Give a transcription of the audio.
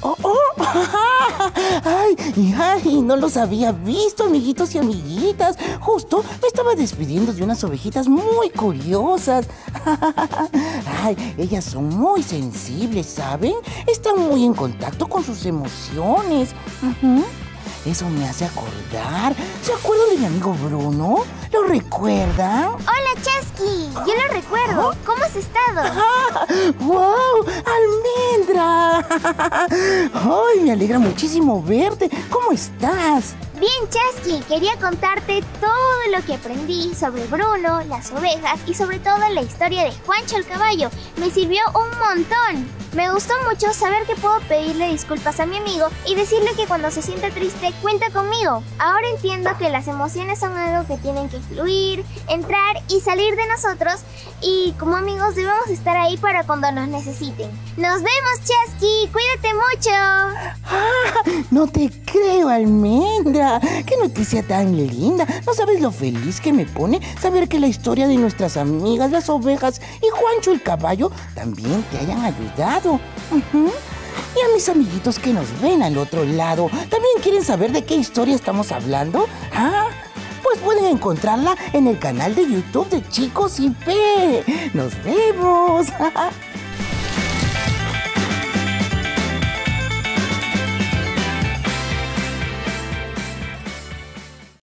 Oh, oh. Ay, no los había visto, amiguitos y amiguitas. Justo me estaba despidiendo de unas ovejitas muy curiosas. Ay, ellas son muy sensibles, ¿saben? Están muy en contacto con sus emociones. Eso me hace acordar. ¿Se acuerdan de mi amigo Bruno? ¿Lo recuerdan? Hola, Chasqui. Yo lo recuerdo. ¿Cómo has estado? ¡Wow! ¡Almendra! ¡Ay, me alegra muchísimo verte! ¿Cómo estás? Bien, Chasqui. Quería contarte todo lo que aprendí sobre Bruno, las ovejas y sobre todo la historia de Juancho el caballo. Me sirvió un montón. Me gustó mucho saber que puedo pedirle disculpas a mi amigo y decirle que cuando se sienta triste cuenta conmigo. Ahora entiendo que las emociones son algo que tienen que fluir, entrar y salir de nosotros, y como amigos debemos estar ahí para cuando nos necesiten. ¡Nos vemos, Chasqui! ¡Cuídate mucho! No te creo, Almendra. ¡Qué noticia tan linda! No sabes lo feliz que me pone saber que la historia de nuestras amigas, las ovejas y Juancho el caballo también te hayan ayudado. Y a mis amiguitos que nos ven al otro lado, ¿también quieren saber de qué historia estamos hablando? Pues pueden encontrarla en el canal de YouTube de Chicos IP. ¡Nos vemos!